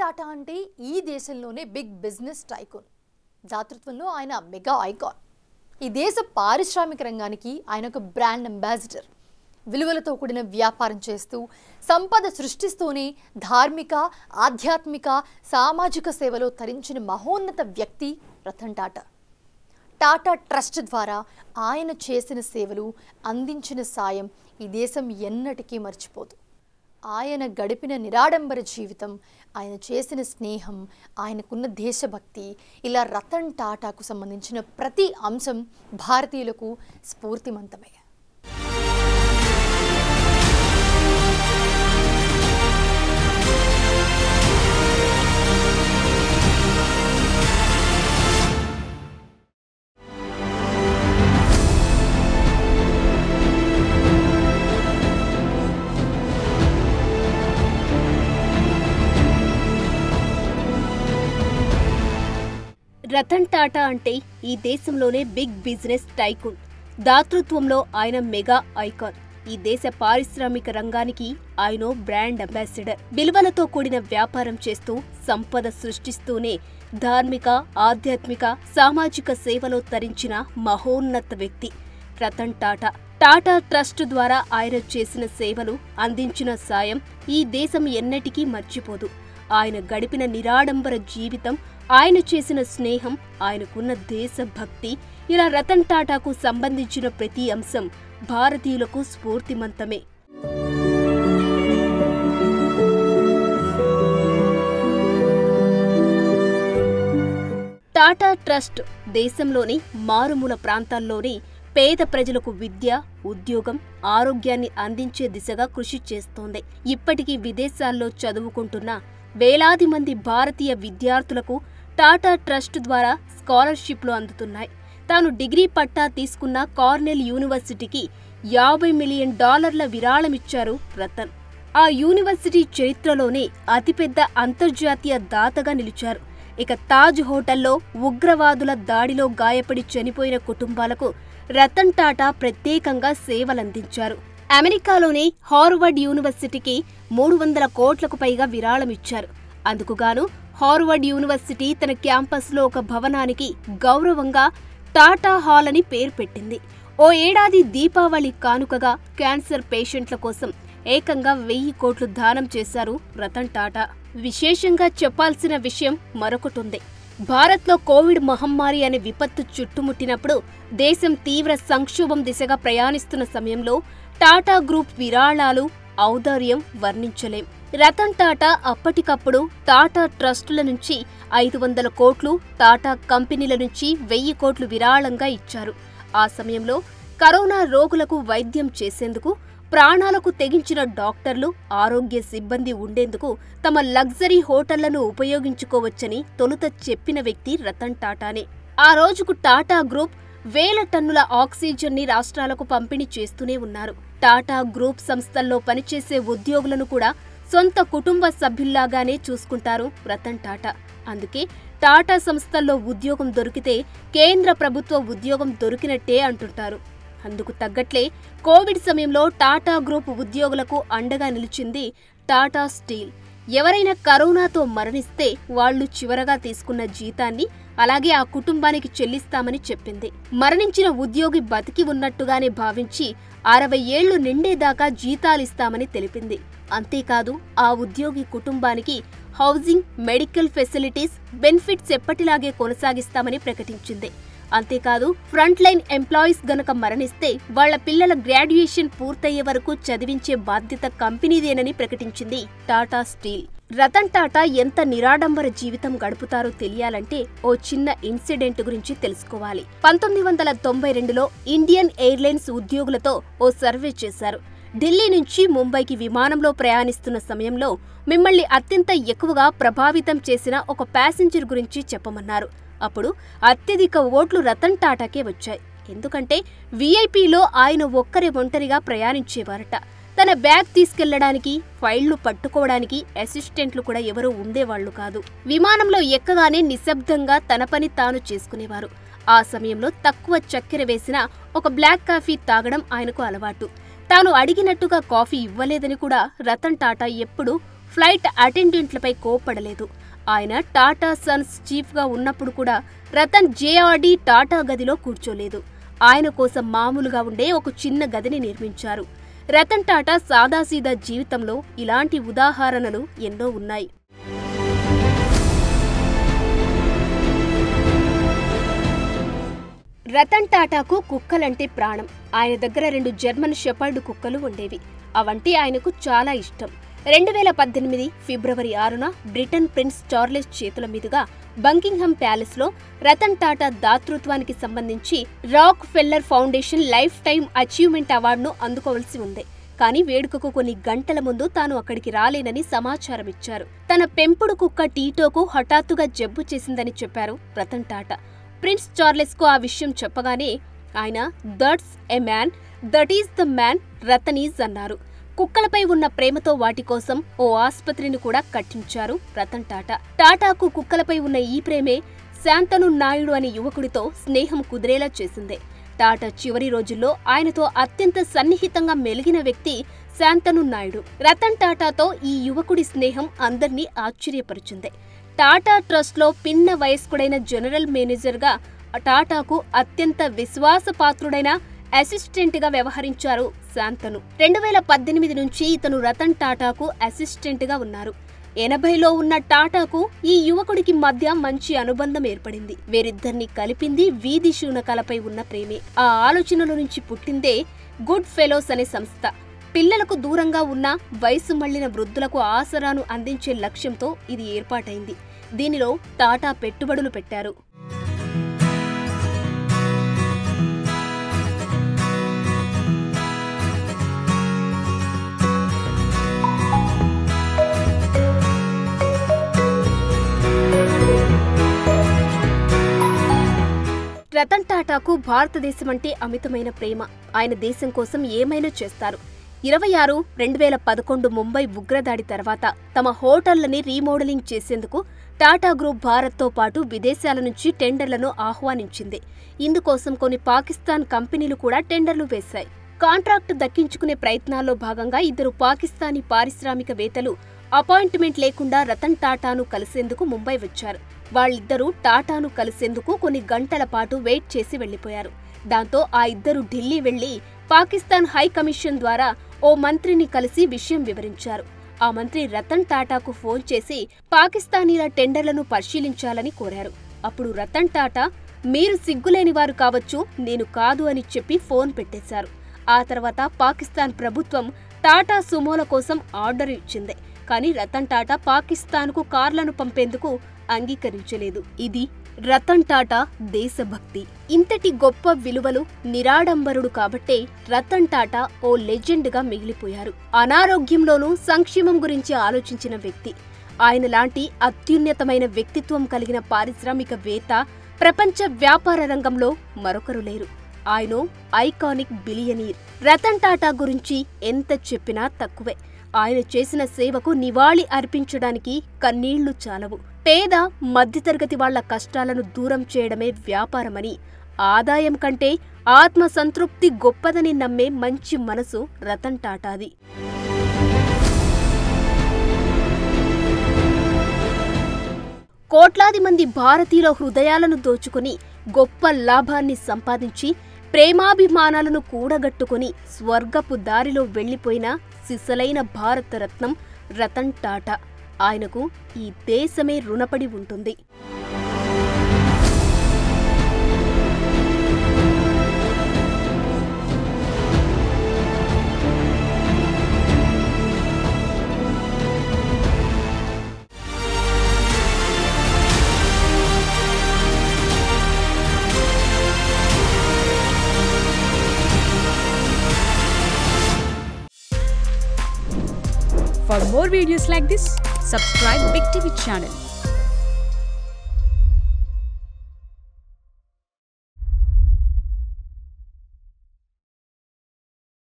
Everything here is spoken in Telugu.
టాటా అంటే ఈ దేశంలోనే బిగ్ బిజినెస్ టైకూన్. దాతృత్వంలో ఆయన మెగా ఐకాన్. ఈ దేశ పారిశ్రామిక రంగానికి ఆయన ఒక బ్రాండ్ అంబాసిడర్. విలువలతో కూడిన వ్యాపారం చేస్తూ సంపద సృష్టిస్తూనే ధార్మిక, ఆధ్యాత్మిక, సామాజిక సేవలో తరించిన మహోన్నత వ్యక్తి రతన్ టాటా. టాటా ట్రస్ట్ ద్వారా ఆయన చేసిన సేవలు, అందించిన సాయం ఈ దేశం ఎన్నటికీ మర్చిపోదు. ఆయన గడిపిన నిరాడంబర జీవితం, ఆయన చేసిన స్నేహం, ఆయనకున్న దేశభక్తి, ఇలా రతన్ టాటాకు సంబంధించిన ప్రతి అంశం భారతీయులకు స్ఫూర్తిమంతమే. రతన్ టాటా అంటే ఈ దేశంలోనే బిగ్ బిజినెస్ టైకూన్. దాతృత్వంలో ఆయన మెగా ఐకాన్. ఈ దేశ పారిశ్రామిక రంగానికి ఆయన బ్రాండ్ అంబాసిడర్. విలువలతో కూడిన వ్యాపారం చేస్తూ సంపద సృష్టిస్తూనే ధార్మిక, ఆధ్యాత్మిక, సామాజిక సేవలో తరించిన మహోన్నత వ్యక్తి రతన్ టాటా. టాటా ట్రస్ట్ ద్వారా ఆయన చేసిన సేవలు, అందించిన సాయం ఈ దేశం ఎన్నటికీ మర్చిపోదు. ఆయన గడిపిన నిరాడంబర జీవితం, ఆయన చేసిన స్నేహం, ఆయనకున్న దేశభక్తి, ఇలా రతన్ టాటాకు సంబంధించిన ప్రతి అంశం భారతీయులకు స్ఫూర్తిమంతమే. టాటా ట్రస్ట్ దేశంలోని మారుమూల ప్రాంతాల్లోని పేద ప్రజలకు విద్య, ఉద్యోగం, ఆరోగ్యాన్ని అందించే దిశగా కృషి చేస్తోంది. ఇప్పటికీ విదేశాల్లో చదువుకుంటున్న వేలాది మంది భారతీయ విద్యార్థులకు టాటా ట్రస్ట్ ద్వారా స్కాలర్షిప్లు అందుతున్నాయి. తాను డిగ్రీ పట్టా తీసుకున్న కార్నెల్ యూనివర్సిటీకి $50 మిలియన్ విరాళమిచ్చారు రతన్. ఆ యూనివర్సిటీ చరిత్రలోనే అతిపెద్ద అంతర్జాతీయ దాతగా నిలిచారు. ఇక తాజ్ హోటల్లో ఉగ్రవాదుల దాడిలో గాయపడి చనిపోయిన కుటుంబాలకు రతన్ టాటా ప్రత్యేకంగా సేవలందించారు. అమెరికాలోని హార్వర్డ్ యూనివర్సిటీకి 300 కోట్లకు పైగా విరాళమిచ్చారు. అందుకుగాను హార్వర్డ్ యూనివర్సిటీ తన క్యాంపస్లో ఒక భవనానికి గౌరవంగా టాటా హాల్ అని పేరు పెట్టింది. ఓ ఏడాది దీపావళి కానుకగా క్యాన్సర్ పేషెంట్ల కోసం ఏకంగా 1000 కోట్లు దానం చేశారు రతన్ టాటా. విశేషంగా చెప్పాల్సిన విషయం మరొకటుంది. భారత్లో కోవిడ్ మహమ్మారి అనే విపత్తు చుట్టుముట్టినప్పుడు దేశం తీవ్ర సంక్షోభం దిశగా ప్రయాణిస్తున్న సమయంలో టాటా గ్రూప్ విరాళాలు, ఔదార్యం వర్ణించలేం. రతన్ టాటా అప్పటికప్పుడు టాటా ట్రస్టుల నుంచి 500 కోట్లు, టాటా కంపెనీల నుంచి 1000 కోట్లు విరాళంగా ఇచ్చారు. ఆ సమయంలో కరోనా రోగులకు వైద్యం చేసేందుకు, ప్రాణాలకు తెగించిన డాక్టర్లు, ఆరోగ్య సిబ్బంది ఉండేందుకు తమ లగ్జరీ హోటళ్లను ఉపయోగించుకోవచ్చని తొలుత చెప్పిన వ్యక్తి రతన్ టాటానే. ఆ రోజుకు టాటా గ్రూప్ 1000 టన్నుల ఆక్సిజన్ ని రాష్ట్రాలకు పంపిణీ చేస్తూనే ఉన్నారు. టాటా గ్రూప్ సంస్థల్లో పనిచేసే ఉద్యోగులను కూడా సొంత కుటుంబ సభ్యుల్లాగానే చూసుకుంటారు రతన్ టాటా. అందుకే టాటా సంస్థల్లో ఉద్యోగం దొరికితే కేంద్ర ప్రభుత్వ ఉద్యోగం దొరికినట్టే అంటుంటారు. అందుకు తగ్గట్లే కోవిడ్ సమయంలో టాటా గ్రూప్ ఉద్యోగులకు అండగా నిలిచింది టాటా స్టీల్. ఎవరైనా కరోనాతో మరణిస్తే వాళ్లు చివరగా తీసుకున్న జీతాన్ని అలాగే ఆ కుటుంబానికి చెల్లిస్తామని చెప్పింది. మరణించిన ఉద్యోగి బతికి ఉన్నట్టుగానే భావించి 60 ఏళ్లు నిండేదాకా జీతాలిస్తామని తెలిపింది. అంతేకాదు ఆ ఉద్యోగి కుటుంబానికి హౌసింగ్, మెడికల్ ఫెసిలిటీస్, బెనిఫిట్స్ ఎప్పటిలాగే కొనసాగిస్తామని ప్రకటించింది. అంతేకాదు ఫ్రంట్ లైన్ ఎంప్లాయీస్ గనక మరణిస్తే వాళ్ల పిల్లల గ్రాడ్యుయేషన్ పూర్తయ్యే వరకు చదివించే బాధ్యత కంపెనీదేనని ప్రకటించింది టాటా స్టీల్. రతన్ టాటా ఎంత నిరాడంబర జీవితం గడుపుతారో తెలియాలంటే ఓ చిన్న ఇన్సిడెంట్ గురించి తెలుసుకోవాలి. 1992లో ఇండియన్ ఎయిర్లైన్స్ ఉద్యోగులతో ఓ సర్వే చేశారు. ఢిల్లీ నుంచి ముంబైకి విమానంలో ప్రయాణిస్తున్న సమయంలో మిమ్మల్ని అత్యంత ఎక్కువగా ప్రభావితం చేసిన ఒక ప్యాసింజర్ గురించి చెప్పమన్నారు. అప్పుడు అత్యధిక ఓట్లు రతన్ టాటాకే వచ్చాయి. ఎందుకంటే వీఐపీలో ఆయన ఒంటరిగా ప్రయాణించేవారట. తన బ్యాగ్ తీసుకెళ్లడానికి, ఫైళ్లు పట్టుకోవడానికి అసిస్టెంట్లు కూడా ఎవరూ ఉండేవాళ్లు కాదు. విమానంలో ఎక్కగానే నిశ్శబ్దంగా తన పని తాను చేసుకునేవారు. ఆ సమయంలో తక్కువ చక్కెర వేసిన ఒక బ్లాక్ కాఫీ తాగడం ఆయనకు అలవాటు. తాను అడిగినట్టుగా కాఫీ ఇవ్వలేదని కూడా రతన్ టాటా ఎప్పుడూ ఫ్లైట్ అటెండెంట్లపై కోప్పడలేదు. ఆయన టాటా సన్స్ చీఫ్గా ఉన్నప్పుడు కూడా రతన్ జేఆర్డీ టాటా గదిలో కూర్చోలేదు. ఆయన కోసం మామూలుగా ఉండే ఒక చిన్న గదిని నిర్మించారు. రతన్ టాటా సాదాసీదా జీవితంలో ఇలాంటి ఉదాహరణలు ఎన్నో ఉన్నాయి. రతన్ టాటాకు కుక్కలంటే ప్రాణం. ఆయన దగ్గర 2 జర్మన్ షెపర్డ్ కుక్కలు ఉండేవి. అవంటే ఆయనకు చాలా ఇష్టం. 2018 ఫిబ్రవరి 6న బ్రిటన్ ప్రిన్స్ చార్లెస్ చేతుల మీదుగా బంకింగ్హామ్ ప్యాలెస్లో రతన్ టాటా దాతృత్వానికి సంబంధించి Rockefeller foundation lifetime achievement అవార్డును అందుకోవలసి ఉంది. కానీ వేడుకకు కొన్ని గంటల ముందు తాను అక్కడికి రాలేనని సమాచారం ఇచ్చారు. తన పెంపుడు కుక్క టీటోకు హఠాత్తుగా జబ్బు చేసిందని చెప్పారు రతన్ టాటా. ప్రిన్స్ చార్లెస్కు ఆ విషయం చెప్పగానే ఆయన that's a man, that is the man Ratan is అన్నారు. కుక్కలపై ఉన్న ప్రేమతో వాటి కోసం ఓ ఆస్పత్రిని కూడా కట్టించారు రతన్ టాటా. టాటాకు కుక్కలపై ఉన్న ఈ ప్రేమే శాంతను నాయుడు అనే యువకుడితో స్నేహం కుదిరేలా చేసింది. టాటా చివరి రోజుల్లో ఆయనతో అత్యంత సన్నిహితంగా మెలిగిన వ్యక్తి శాంతను నాయుడు. రతన్ టాటాతో ఈ యువకుడి స్నేహం అందర్నీ ఆశ్చర్యపరిచింది. టాటా ట్రస్ట్లో పిన్న వయస్కుడైన జనరల్ మేనేజర్గా టాటాకు అత్యంత విశ్వాసపాత్రుడైన అసిస్టెంట్గా వ్యవహరించారు శాంతను. 2018 నుంచి ఇతను రతన్ టాటాకు అసిస్టెంట్గా ఉన్నారు. 80లో ఉన్న టాటాకు ఈ యువకుడికి మధ్య మంచి అనుబంధం ఏర్పడింది. వీరిద్దరిని కలిపింది వీధి శూనకాలపై ఉన్న ప్రేమే. ఆ ఆలోచనల నుంచి పుట్టిందే గుడ్ ఫెలోస్ అనే సంస్థ. పిల్లలకు దూరంగా ఉన్న వయసు మళ్లిన వృద్ధులకు ఆసరాను అందించే లక్ష్యంతో ఇది ఏర్పాటైంది. దీనిలో టాటా పెట్టుబడులు పెట్టారు. రతన్ టాటాకు భారతదేశం అంటే అమితమైన ప్రేమ. ఆయన దేశం కోసం ఏమైనా చేస్తారు. 26/2011 ముంబై ఉగ్రదాడి తర్వాత తమ హోటళ్లని రీమోడలింగ్ చేసేందుకు టాటా గ్రూప్ భారత్తో పాటు విదేశాల నుంచి టెండర్లను ఆహ్వానించింది. ఇందుకోసం కొన్ని పాకిస్తాన్ కంపెనీలు కూడా టెండర్లు వేశాయి. కాంట్రాక్టు దక్కించుకునే ప్రయత్నాల్లో భాగంగా 2 పాకిస్తానీ పారిశ్రామికవేత్తలు అపాయింట్మెంట్ లేకుండా రతన్ టాటాను కలిసేందుకు ముంబై వచ్చారు. వాళ్ళిద్దరూ టాటాను కలిసేందుకు కొన్ని గంటల పాటు వెయిట్ చేసి వెళ్లిపోయారు. దాంతో ఆ ఇద్దరు ఢిల్లీ వెళ్లి పాకిస్తాన్ హై కమిషన్ ద్వారా ఓ మంత్రిని కలిసి విషయం వివరించారు. ఆ మంత్రి రతన్ టాటాకు ఫోన్ చేసి పాకిస్తానీల టెండర్లను పరిశీలించాలని కోరారు. అప్పుడు రతన్ టాటా, మీరు సిగ్గులేనివారు కావచ్చు, నేను కాదు అని చెప్పి ఫోన్ పెట్టేశారు. ఆ తర్వాత పాకిస్తాన్ ప్రభుత్వం టాటా సుమోల కోసం ఆర్డర్ ఇచ్చింది. కానీ రతన్ టాటా పాకిస్తాన్కు కార్లను పంపేందుకు అంగీకరించలేదు. ఇది రతన్ టాటా దేశభక్తి. ఇంతటి గొప్ప విలువలు నిరాడంబరుడు కాబట్టే రతన్ టాటా ఓ లెజెండ్గా మిగిలిపోయారు. అనారోగ్యంలోనూ సంక్షేమం గురించి ఆలోచించిన వ్యక్తి. ఆయన లాంటి అత్యున్నతమైన వ్యక్తిత్వం కలిగిన పారిశ్రామికవేత్త ప్రపంచ వ్యాపార రంగంలో మరొకరు లేరు. ఆయన ఐకానిక్ బిలియనీర్. రతన్ టాటా గురించి ఎంత చెప్పినా తక్కువే. ఆయన చేసిన సేవకు నివాళి అర్పించడానికి కన్నీళ్లు చాలవు. పేద మధ్యతరగతి వాళ్ల కష్టాలను దూరం చేయడమే వ్యాపారమని, ఆదాయం కంటే ఆత్మ సంతృప్తి గొప్పదని నమ్మే మంచి మనసు రతన్ టాటాది. కోట్లాది మంది భారతీయుల హృదయాలను దోచుకుని గొప్ప లాభాన్ని సంపాదించి ప్రేమాభిమానాలను కూడగట్టుకుని స్వర్గపు దారిలో వెళ్లిపోయిన సిసలైన భారతరత్నం రతన్ టాటా. ఆయనకు ఈ దేశమే రుణపడి ఉంటుంది. For more videos like this, subscribe Big TV channel.